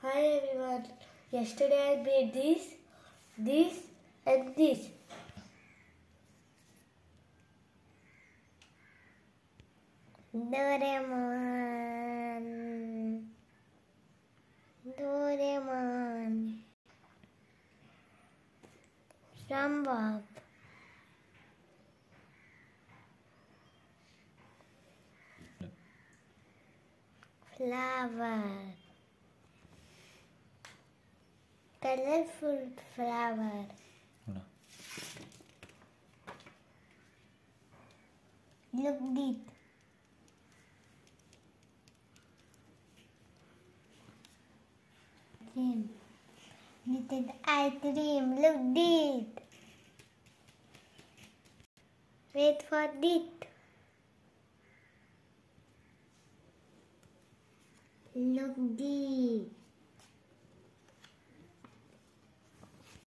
Hi everyone. Yesterday I made this and this. Doraemon. Rambab. Flower. Colorful flower. Look this. Cream. This is ice cream. Look this. Wait for this. Look this.